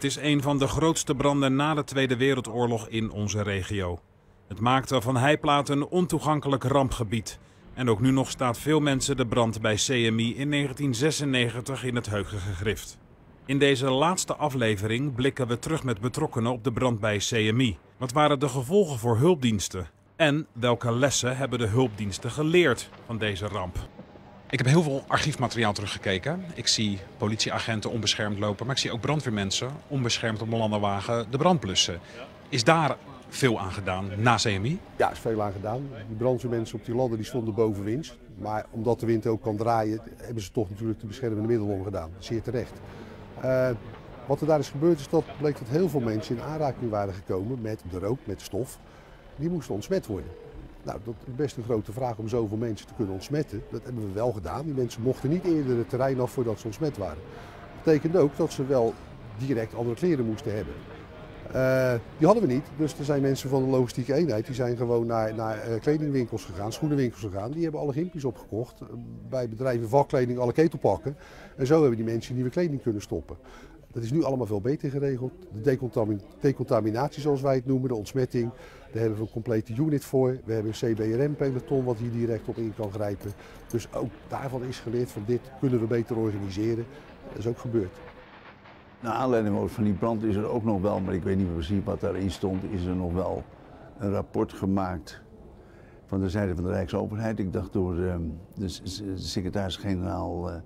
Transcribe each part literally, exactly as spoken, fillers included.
Het is een van de grootste branden na de Tweede Wereldoorlog in onze regio. Het maakte Van Heiplaat een ontoegankelijk rampgebied. En ook nu nog staat veel mensen de brand bij C M I in negentien zesennegentig in het geheugen gegrift. In deze laatste aflevering blikken we terug met betrokkenen op de brand bij C M I. Wat waren de gevolgen voor hulpdiensten? En welke lessen hebben de hulpdiensten geleerd van deze ramp? Ik heb heel veel archiefmateriaal teruggekeken. Ik zie politieagenten onbeschermd lopen, maar ik zie ook brandweermensen onbeschermd op een landenwagen de brand blussen. Is daar veel aan gedaan na C M I? Ja, er is veel aan gedaan. Die brandweermensen op die ladder die stonden boven wind. Maar omdat de wind ook kan draaien, hebben ze toch natuurlijk de beschermende middelen omgedaan. Zeer terecht. Uh, wat er daar is gebeurd is dat bleek dat heel veel mensen in aanraking waren gekomen met de rook, met de stof. Die moesten ontsmet worden. Nou, dat is best een grote vraag om zoveel mensen te kunnen ontsmetten. Dat hebben we wel gedaan. Die mensen mochten niet eerder het terrein af voordat ze ontsmet waren. Dat betekent ook dat ze wel direct andere kleren moesten hebben. Uh, die hadden we niet, dus er zijn mensen van de logistieke eenheid die zijn gewoon naar, naar uh, kledingwinkels gegaan, schoenenwinkels gegaan. Die hebben alle gimpjes opgekocht, uh, bij bedrijven vakkleding alle ketelpakken. En zo hebben die mensen nieuwe kleding kunnen stoppen. Dat is nu allemaal veel beter geregeld. De decontamin decontaminatie zoals wij het noemen, de ontsmetting, daar hebben we een complete unit voor. We hebben een C B R M-peloton wat hier direct op in kan grijpen. Dus ook daarvan is geleerd van dit kunnen we beter organiseren. Dat is ook gebeurd. Naar aanleiding van die brand is er ook nog wel, maar ik weet niet precies wat daarin stond, is er nog wel een rapport gemaakt van de zijde van de Rijksoverheid. Ik dacht door uh, de secretaris-generaal uh,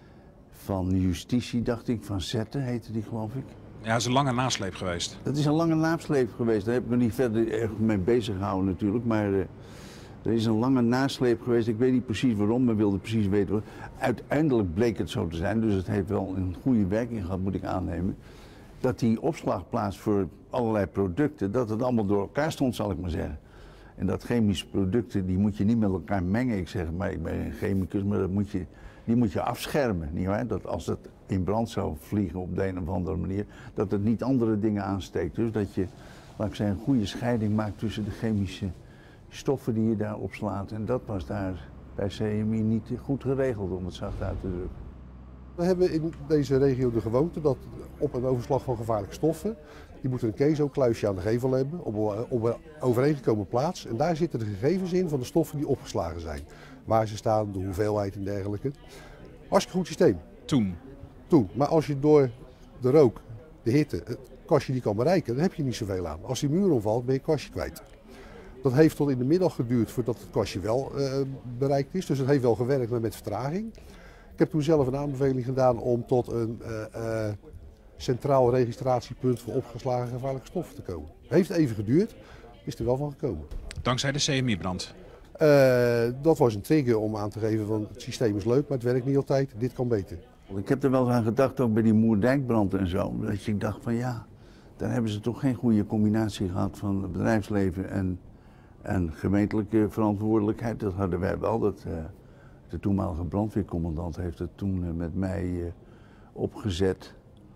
van Justitie, dacht ik, van Zetten heette die geloof ik. Ja, dat is een lange nasleep geweest. Dat is een lange nasleep geweest, daar heb ik me niet verder erg mee bezig gehouden natuurlijk, maar uh, er is een lange nasleep geweest. Ik weet niet precies waarom, maar wilde precies weten wat. Uiteindelijk bleek het zo te zijn, dus het heeft wel een goede werking gehad, moet ik aannemen. Dat die opslagplaats voor allerlei producten, dat het allemaal door elkaar stond, zal ik maar zeggen. En dat chemische producten, die moet je niet met elkaar mengen. Ik zeg, maar ik ben geen chemicus, maar dat moet je, die moet je afschermen, nietwaar? Dat als het in brand zou vliegen op de een of andere manier, dat het niet andere dingen aansteekt. Dus dat je, laat ik zeggen, een goede scheiding maakt tussen de chemische stoffen die je daar opslaat. En dat was daar bij C M I niet goed geregeld, om het zacht uit te drukken. We hebben in deze regio de gewoonte dat op een overslag van gevaarlijke stoffen, die moeten een kezo-kluisje aan de gevel hebben, op een, op een overeengekomen plaats. En daar zitten de gegevens in van de stoffen die opgeslagen zijn. Waar ze staan, de hoeveelheid en dergelijke. Hartstikke goed systeem. Toen? Toen. Maar als je door de rook, de hitte, het kastje niet kan bereiken, dan heb je niet zoveel aan. Als die muur omvalt, ben je het kastje kwijt. Dat heeft tot in de middag geduurd voordat het kastje wel uh, bereikt is. Dus het heeft wel gewerkt, maar met vertraging. Ik heb toen zelf een aanbeveling gedaan om tot een uh, uh, centraal registratiepunt voor opgeslagen gevaarlijke stoffen te komen. Heeft even geduurd, is er wel van gekomen. Dankzij de C M I-brand? Uh, dat was een trigger om aan te geven van het systeem is leuk, maar het werkt niet altijd. Dit kan beter. Ik heb er wel aan gedacht, ook bij die Moerdijkbrand en zo, dat je dacht van ja, daar hebben ze toch geen goede combinatie gehad van het bedrijfsleven en En gemeentelijke verantwoordelijkheid, dat hadden wij wel. Dat, uh, de toenmalige brandweercommandant heeft het toen uh, met mij uh, opgezet.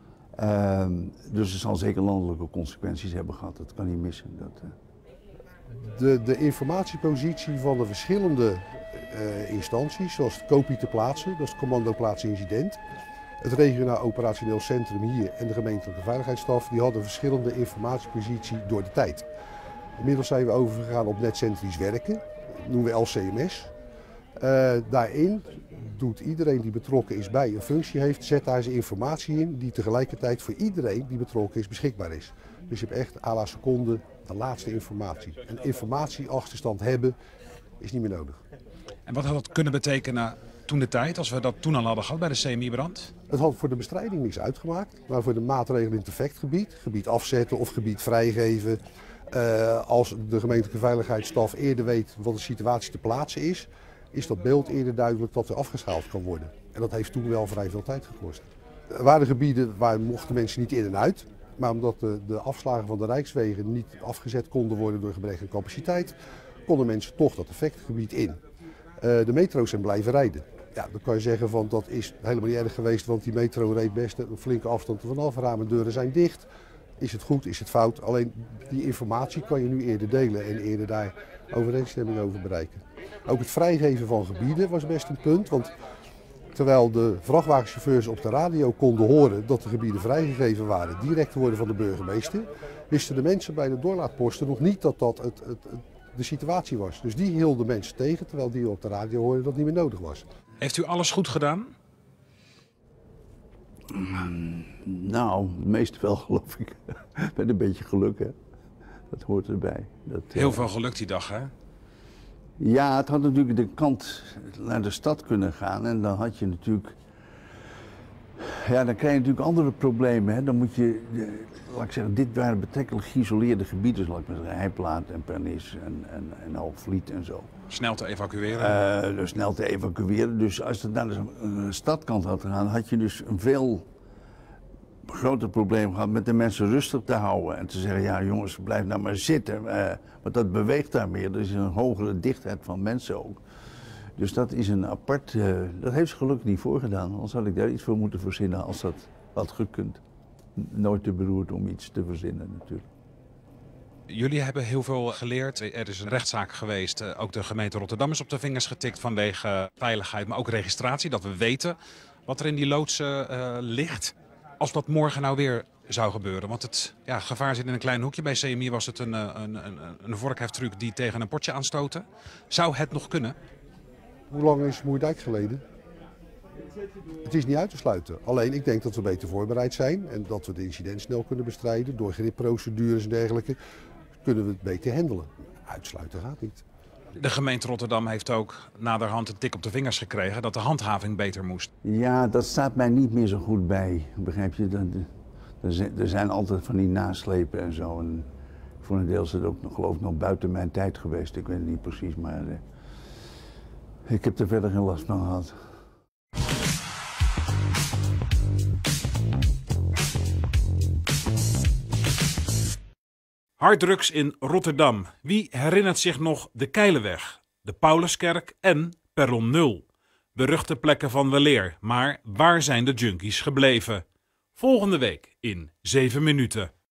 Uh, dus het zal zeker landelijke consequenties hebben gehad, dat kan niet missen. Dat, uh... de, de informatiepositie van de verschillende uh, instanties, zoals het COPI te plaatsen, dat is het Commando Plaats Incident. Het regionaal operationeel centrum hier en de gemeentelijke veiligheidsstaf, die hadden verschillende informatiepositie door de tijd. Inmiddels zijn we overgegaan op netcentrisch werken, dat noemen we L C M S. Uh, daarin doet iedereen die betrokken is bij een functie heeft, zet daar zijn informatie in die tegelijkertijd voor iedereen die betrokken is beschikbaar is. Dus je hebt echt à la seconde de laatste informatie. En informatieachterstand hebben is niet meer nodig. En wat had dat kunnen betekenen toen de tijd, als we dat toen al hadden gehad bij de C M I-brand? Het had voor de bestrijding niks uitgemaakt, maar voor de maatregelen in het effectgebied, gebied afzetten of gebied vrijgeven. Uh, als de gemeentelijke veiligheidsstaf eerder weet wat de situatie te plaatsen is, is dat beeld eerder duidelijk dat er afgeschaald kan worden. En dat heeft toen wel vrij veel tijd gekost. Er waren gebieden waar mochten mensen niet in en uit, maar omdat de, de afslagen van de Rijkswegen niet afgezet konden worden door gebrek aan capaciteit, konden mensen toch dat effectgebied in. Uh, de metro's zijn blijven rijden. Ja, dan kan je zeggen van dat is helemaal niet erg geweest, want die metro reed best een flinke afstand ervan af, ramen en deuren zijn dicht. Is het goed, is het fout? Alleen die informatie kan je nu eerder delen en eerder daar overeenstemming over bereiken. Ook het vrijgeven van gebieden was best een punt, want Terwijl de vrachtwagenchauffeurs op de radio konden horen dat de gebieden vrijgegeven waren, direct te worden van de burgemeester, wisten de mensen bij de doorlaatposten nog niet dat dat het, het, het, de situatie was. Dus die hielden mensen tegen, terwijl die op de radio hoorden dat het niet meer nodig was. Heeft u alles goed gedaan? Nou, het meeste wel, geloof ik. Met een beetje geluk, hè. Dat hoort erbij. Dat, Heel uh, veel geluk die dag, hè? Ja, het had natuurlijk de kant naar de stad kunnen gaan en dan had je natuurlijk... Ja, dan krijg je natuurlijk andere problemen, hè. Dan moet je, laat ik zeggen, dit waren betrekkelijk geïsoleerde gebieden, zoals ik met Heijplaat en Pernis en, en, en Hoogvliet en zo. Snel te evacueren? Uh, dus snel te evacueren. Dus als het naar de uh, stadkant had gegaan, had je dus een veel groter probleem gehad met de mensen rustig te houden. En te zeggen, ja jongens, blijf nou maar zitten. Uh, want dat beweegt daar meer. Er is een hogere dichtheid van mensen ook. Dus dat is een apart, uh, dat heeft ze gelukkig niet voorgedaan. Anders had ik daar iets voor moeten verzinnen als dat had gekund. Nooit te beroerd om iets te verzinnen natuurlijk. Jullie hebben heel veel geleerd. Er is een rechtszaak geweest. Ook de gemeente Rotterdam is op de vingers getikt vanwege veiligheid, maar ook registratie. Dat we weten wat er in die loodsen uh, ligt. Als dat morgen nou weer zou gebeuren. Want het ja, gevaar zit in een klein hoekje. Bij C M I was het een, een, een, een vorkheftruc die tegen een potje aanstoten. Zou het nog kunnen? Hoe lang is Moerdijk geleden? Het is niet uit te sluiten. Alleen ik denk dat we beter voorbereid zijn. En dat we de incident snel kunnen bestrijden. Door gripprocedures en dergelijke kunnen we het beter handelen. Uitsluiten gaat niet. De gemeente Rotterdam heeft ook naderhand een tik op de vingers gekregen dat de handhaving beter moest. Ja, dat staat mij niet meer zo goed bij, begrijp je? Er zijn altijd van die naslepen en zo. En voor een deel is het ook nog, geloof ik, nog buiten mijn tijd geweest. Ik weet het niet precies, maar uh, ik heb er verder geen last van gehad. Harddrugs in Rotterdam. Wie herinnert zich nog de Keilenweg, de Pauluskerk en Perron nul? Beruchte plekken van weleer, maar waar zijn de junkies gebleven? Volgende week in zeven minuten.